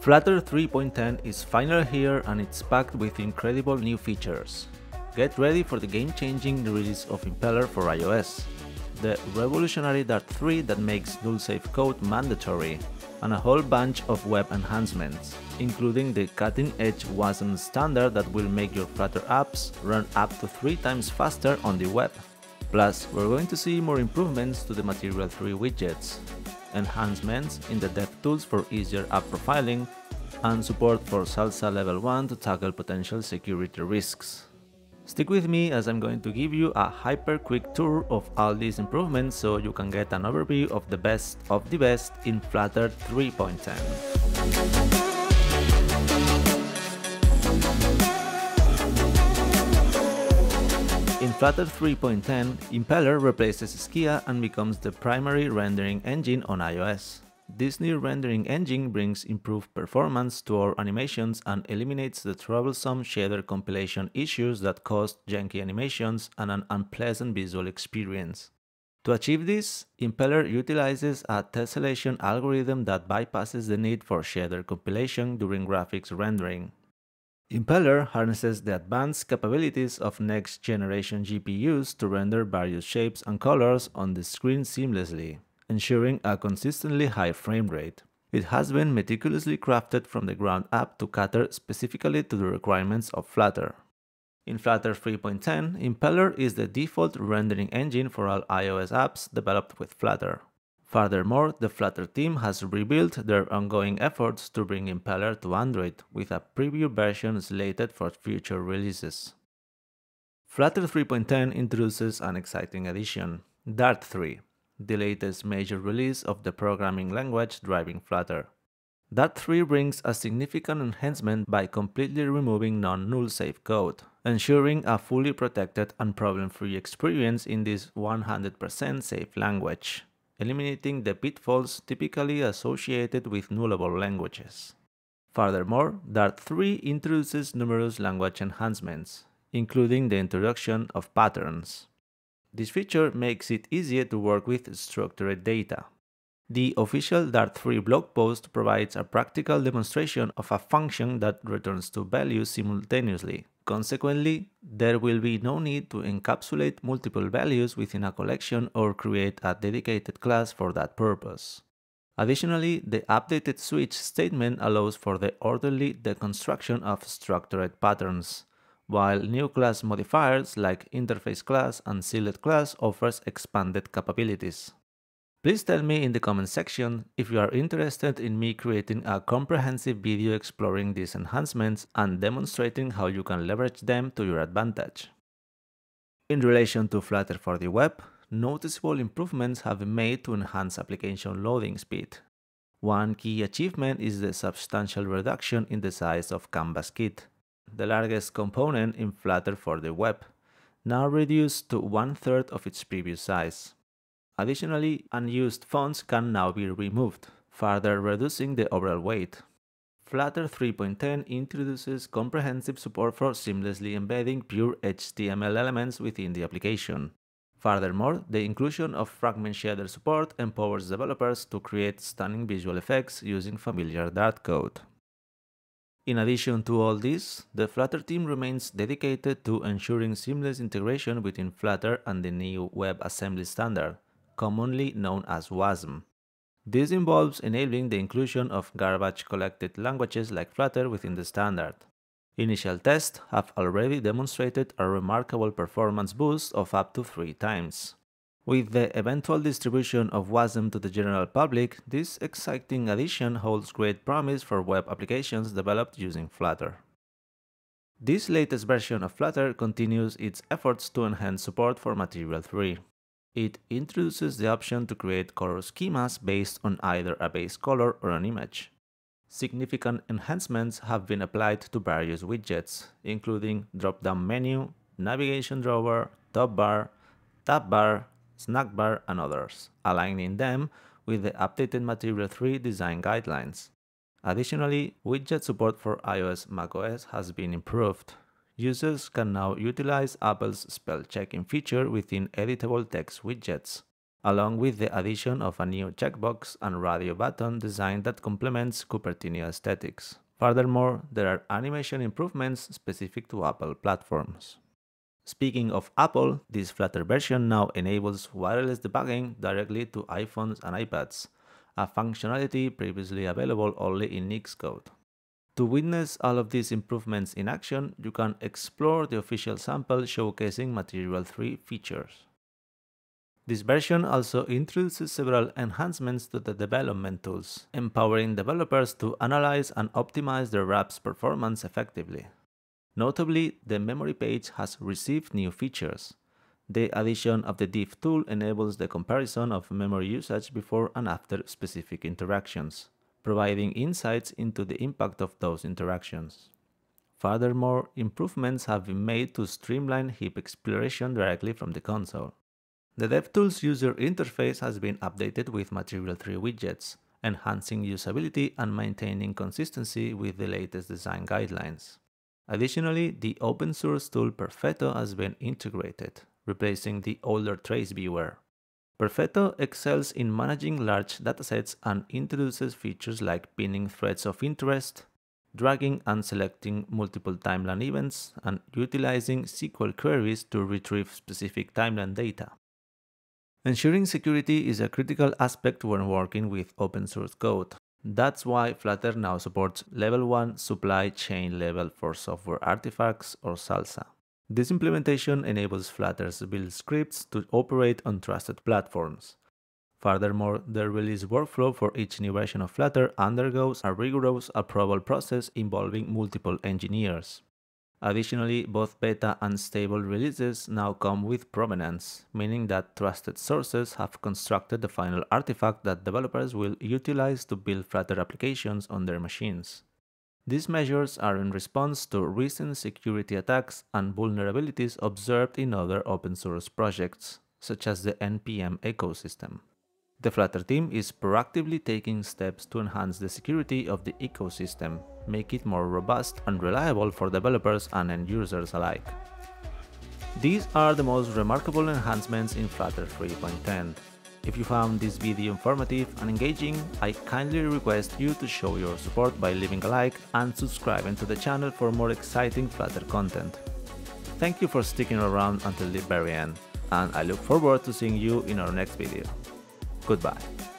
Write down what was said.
Flutter 3.10 is finally here and it's packed with incredible new features. Get ready for the game-changing release of Impeller for iOS, the revolutionary Dart 3 that makes null-safe code mandatory, and a whole bunch of web enhancements, including the cutting-edge WASM standard that will make your Flutter apps run up to 3 times faster on the web. Plus, we're going to see more improvements to the Material 3 widgets, enhancements in the DevTools for easier app profiling, and support for SLSA Level 1 to tackle potential security risks. Stick with me as I'm going to give you a hyper-quick tour of all these improvements so you can get an overview of the best in Flutter 3.10. In Flutter 3.10, Impeller replaces Skia and becomes the primary rendering engine on iOS. This new rendering engine brings improved performance to our animations and eliminates the troublesome shader compilation issues that caused janky animations and an unpleasant visual experience. To achieve this, Impeller utilizes a tessellation algorithm that bypasses the need for shader compilation during graphics rendering. Impeller harnesses the advanced capabilities of next-generation GPUs to render various shapes and colors on the screen seamlessly, ensuring a consistently high frame rate. It has been meticulously crafted from the ground up to cater specifically to the requirements of Flutter. In Flutter 3.10, Impeller is the default rendering engine for all iOS apps developed with Flutter. Furthermore, the Flutter team has rebuilt their ongoing efforts to bring Impeller to Android, with a preview version slated for future releases. Flutter 3.10 introduces an exciting addition, Dart 3, the latest major release of the programming language driving Flutter. Dart 3 brings a significant enhancement by completely removing non-null-safe code, ensuring a fully protected and problem-free experience in this 100% safe language, eliminating the pitfalls typically associated with nullable languages. Furthermore, Dart 3 introduces numerous language enhancements, including the introduction of patterns. This feature makes it easier to work with structured data. The official Dart 3 blog post provides a practical demonstration of a function that returns two values simultaneously. Consequently, there will be no need to encapsulate multiple values within a collection or create a dedicated class for that purpose. Additionally, the updated switch statement allows for the orderly deconstruction of structured patterns, while new class modifiers like interface class and sealed class offers expanded capabilities. Please tell me in the comment section if you are interested in me creating a comprehensive video exploring these enhancements and demonstrating how you can leverage them to your advantage. In relation to Flutter for the web, noticeable improvements have been made to enhance application loading speed. One key achievement is the substantial reduction in the size of Canvas Kit, the largest component in Flutter for the web, now reduced to 1/3 of its previous size. Additionally, unused fonts can now be removed, further reducing the overall weight. Flutter 3.10 introduces comprehensive support for seamlessly embedding pure HTML elements within the application. Furthermore, the inclusion of fragment shader support empowers developers to create stunning visual effects using familiar Dart code. In addition to all this, the Flutter team remains dedicated to ensuring seamless integration between Flutter and the new WebAssembly standard, commonly known as WASM. This involves enabling the inclusion of garbage-collected languages like Flutter within the standard. Initial tests have already demonstrated a remarkable performance boost of up to 3 times. With the eventual distribution of WASM to the general public, this exciting addition holds great promise for web applications developed using Flutter. This latest version of Flutter continues its efforts to enhance support for Material 3. It introduces the option to create color schemas based on either a base color or an image. Significant enhancements have been applied to various widgets, including drop-down menu, navigation drawer, top bar, tab bar, snack bar, and others, aligning them with the updated Material 3 design guidelines. Additionally, widget support for iOS macOS has been improved. Users can now utilize Apple's spell checking feature within editable text widgets. along with the addition of a new checkbox and radio button design that complements Cupertino aesthetics. Furthermore, there are animation improvements specific to Apple platforms. Speaking of Apple, this Flutter version now enables wireless debugging directly to iPhones and iPads, a functionality previously available only in Xcode. To witness all of these improvements in action, you can explore the official sample showcasing Material 3 features. This version also introduces several enhancements to the development tools, empowering developers to analyze and optimize their app's performance effectively. Notably, the memory page has received new features. The addition of the diff tool enables the comparison of memory usage before and after specific interactions, providing insights into the impact of those interactions. Furthermore, improvements have been made to streamline heap exploration directly from the console. The DevTools user interface has been updated with Material 3 widgets, enhancing usability and maintaining consistency with the latest design guidelines. Additionally, the open source tool Perfetto has been integrated, replacing the older trace viewer. Perfetto excels in managing large datasets and introduces features like pinning threads of interest, dragging and selecting multiple timeline events, and utilizing SQL queries to retrieve specific timeline data. Ensuring security is a critical aspect when working with open source code. That's why Flutter now supports Level 1 Supply Chain Level for Software Artifacts or SLSA. This implementation enables Flutter's build scripts to operate on trusted platforms. Furthermore, the release workflow for each new version of Flutter undergoes a rigorous approval process involving multiple engineers. Additionally, both beta and stable releases now come with provenance, meaning that trusted sources have constructed the final artifact that developers will utilize to build Flutter applications on their machines. These measures are in response to recent security attacks and vulnerabilities observed in other open source projects, such as the NPM ecosystem. The Flutter team is proactively taking steps to enhance the security of the ecosystem, make it more robust and reliable for developers and end users alike. These are the most remarkable enhancements in Flutter 3.10. If you found this video informative and engaging, I kindly request you to show your support by leaving a like and subscribing to the channel for more exciting Flutter content. Thank you for sticking around until the very end, and I look forward to seeing you in our next video. Goodbye.